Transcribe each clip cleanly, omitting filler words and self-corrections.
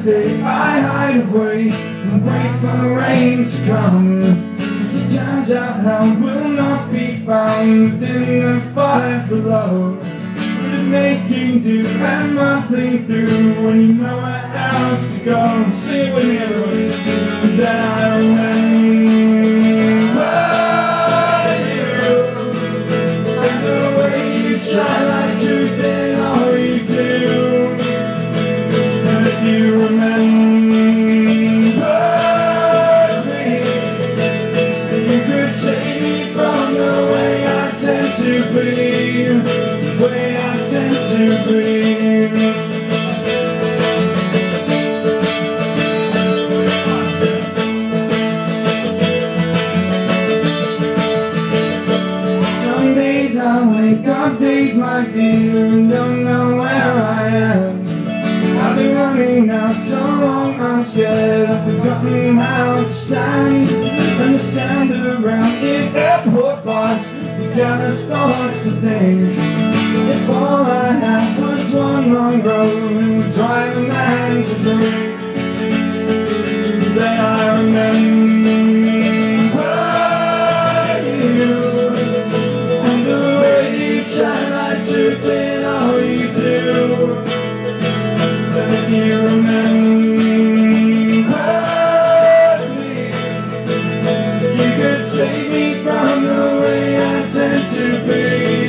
days I hide away and wait for the rain to come. As it turns out I will not be found within the fires below. But it's making do and muddling through when you know where else to go. Sing it with me everyone. Then I remember you and the way you shine like truth in all you do. You remember me, you could save me from the way I tend to be, the way I tend to be. Some days I wake up, days like you, and don't know where I am. I've been running now so long, I'm scared I've forgotten how to stand. And to stand around in airport bars, gather thoughts to think. If all I had was one long road and would drive a man to drink, then I remember you and the way you shine like truth in all you do. You remember me, you could save me from the way I tend to be.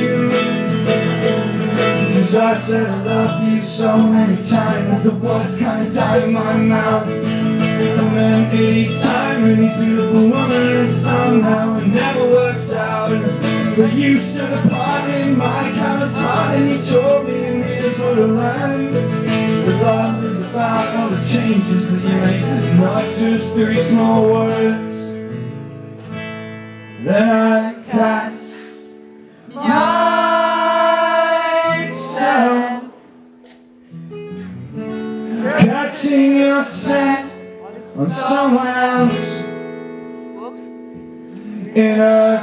'Cause I said I love you so many times, the words kinda die in my mouth. And then each time with these beautiful women, and somehow it never works out. But you stood apart in my callous heart, and you told me and here's what I learned. Love is about all the changes that you make, not just 3 small words. Then I catch myself catching your scent on someone else in a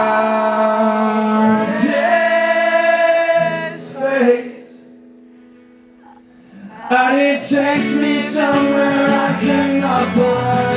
crowded space. And it takes me somewhere I cannot find.